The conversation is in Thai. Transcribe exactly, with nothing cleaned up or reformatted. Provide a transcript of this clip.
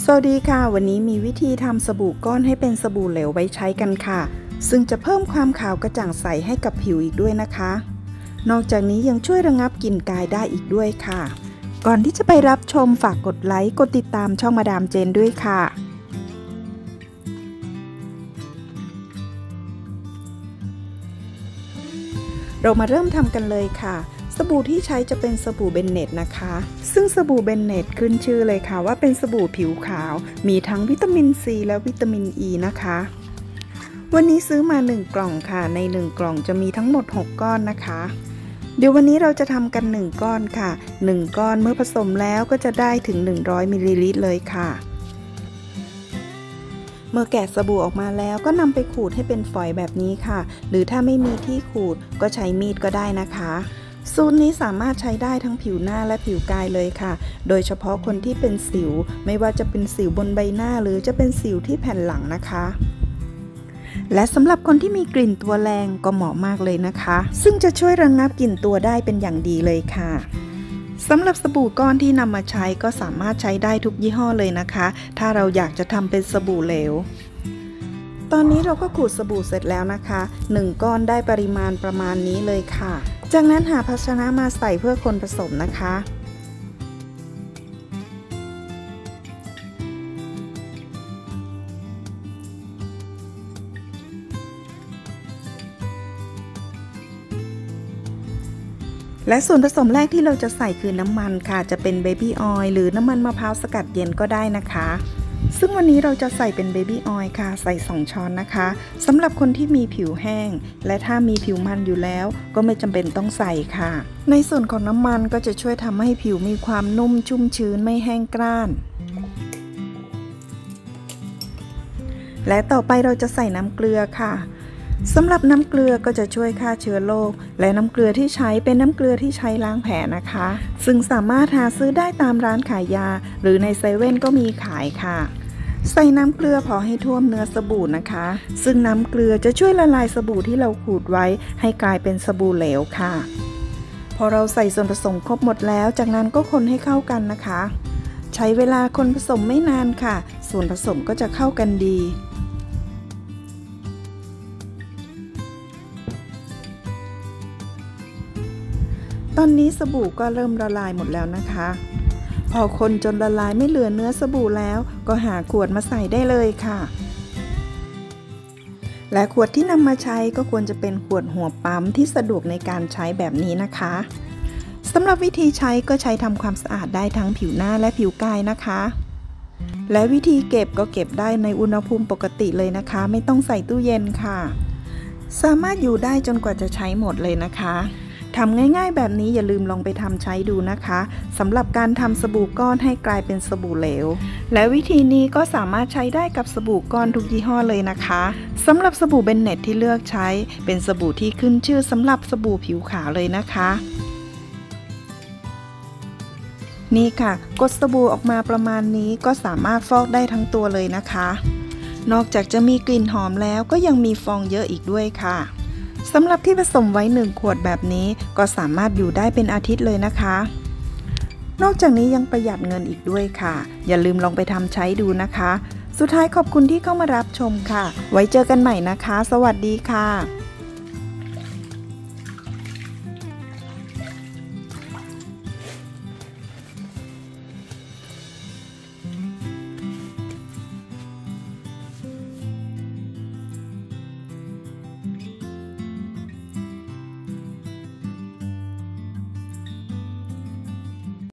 สวัสดีค่ะวันนี้มีวิธีทำสบู่ก้อนให้เป็นสบู่เหลวไว้ใช้กันค่ะซึ่งจะเพิ่มความขาวกระจ่างใสให้กับผิวอีกด้วยนะคะนอกจากนี้ยังช่วยระงับกลิ่นกายได้อีกด้วยค่ะก่อนที่จะไปรับชมฝากกดไลค์กดติดตามช่องมาดามเจนด้วยค่ะเรามาเริ่มทำกันเลยค่ะสบู่ที่ใช้จะเป็นสบู่เบนเน็ตนะคะซึ่งสบู่เบนเน็ตขึ้นชื่อเลยค่ะว่าเป็นสบู่ผิวขาวมีทั้งวิตามินซีและวิตามินอ e นะคะวันนี้ซื้อมาหนึ่งกล่องค่ะในหนึ่งกล่องจะมีทั้งหมดหกก้อนนะคะเดี๋ยววันนี้เราจะทำกันหนึ่งก้อนค่ะหนึ่งก้อนเมื่อผสมแล้วก็จะได้ถึงหนึ่งร้อยมิลลิลิตรเลยค่ะเมื่อแกะสบู่ออกมาแล้วก็นำไปขูดให้เป็นฝอยแบบนี้ค่ะหรือถ้าไม่มีที่ขูดก็ใช้มีดก็ได้นะคะสูตรนี้สามารถใช้ได้ทั้งผิวหน้าและผิวกายเลยค่ะโดยเฉพาะคนที่เป็นสิวไม่ว่าจะเป็นสิวบนใบหน้าหรือจะเป็นสิวที่แผ่นหลังนะคะและสำหรับคนที่มีกลิ่นตัวแรงก็เหมาะมากเลยนะคะซึ่งจะช่วยระงับกลิ่นตัวได้เป็นอย่างดีเลยค่ะสำหรับสบู่ก้อนที่นำมาใช้ก็สามารถใช้ได้ทุกยี่ห้อเลยนะคะถ้าเราอยากจะทำเป็นสบู่เหลวตอนนี้เราก็ขูดสบู่เสร็จแล้วนะคะหนึ่งก้อนได้ปริมาณประมาณนี้เลยค่ะจากนั้นหาภาชนะมาใส่เพื่อคนผสมนะคะและส่วนผสมแรกที่เราจะใส่คือน้ำมันค่ะจะเป็นเบบี้ออยล์หรือน้ำมันมะพร้าวสกัดเย็นก็ได้นะคะซึ่งวันนี้เราจะใส่เป็นเบบี้ออยล์ค่ะใส่สองช้อนนะคะสำหรับคนที่มีผิวแห้งและถ้ามีผิวมันอยู่แล้วก็ไม่จำเป็นต้องใส่ค่ะในส่วนของน้ำมันก็จะช่วยทำให้ผิวมีความนุ่มชุ่มชื้นไม่แห้งกร้านและต่อไปเราจะใส่น้ำเกลือค่ะสำหรับน้ำเกลือก็จะช่วยฆ่าเชื้อโรคและน้ำเกลือที่ใช้เป็นน้ำเกลือที่ใช้ล้างแผลนะคะซึ่งสามารถหาซื้อได้ตามร้านขายยาหรือในเซเว่นก็มีขายค่ะใส่น้ำเกลือพอให้ท่วมเนื้อสบู่นะคะซึ่งน้ำเกลือจะช่วยละลายสบู่ที่เราขูดไว้ให้กลายเป็นสบู่เหลวค่ะพอเราใส่ส่วนผสมครบหมดแล้วจากนั้นก็คนให้เข้ากันนะคะใช้เวลาคนผสมไม่นานค่ะส่วนผสมก็จะเข้ากันดีตอนนี้สบู่ก็เริ่มละลายหมดแล้วนะคะพอคนจนละลายไม่เหลือเนื้อสบู่แล้วก็หาขวดมาใส่ได้เลยค่ะและขวดที่นำมาใช้ก็ควรจะเป็นขวดหัวปั๊มที่สะดวกในการใช้แบบนี้นะคะสำหรับวิธีใช้ก็ใช้ทำความสะอาดได้ทั้งผิวหน้าและผิวกายนะคะและวิธีเก็บก็เก็บได้ในอุณหภูมิปกติเลยนะคะไม่ต้องใส่ตู้เย็นค่ะสามารถอยู่ได้จนกว่าจะใช้หมดเลยนะคะทำง่ายๆแบบนี้อย่าลืมลองไปทำใช้ดูนะคะสำหรับการทำสบู่ก้อนให้กลายเป็นสบู่เหลวและวิธีนี้ก็สามารถใช้ได้กับสบู่ก้อนทุกยี่ห้อเลยนะคะสำหรับสบู่เบนเน็ตที่เลือกใช้เป็นสบู่ที่ขึ้นชื่อสำหรับสบู่ผิวขาวเลยนะคะนี่ค่ะกดสบู่ออกมาประมาณนี้ก็สามารถฟอกได้ทั้งตัวเลยนะคะนอกจากจะมีกลิ่นหอมแล้วก็ยังมีฟองเยอะอีกด้วยค่ะสำหรับที่ผสมไว้หนึ่งขวดแบบนี้ก็สามารถอยู่ได้เป็นอาทิตย์เลยนะคะนอกจากนี้ยังประหยัดเงินอีกด้วยค่ะอย่าลืมลองไปทำใช้ดูนะคะสุดท้ายขอบคุณที่เข้ามารับชมค่ะไว้เจอกันใหม่นะคะสวัสดีค่ะ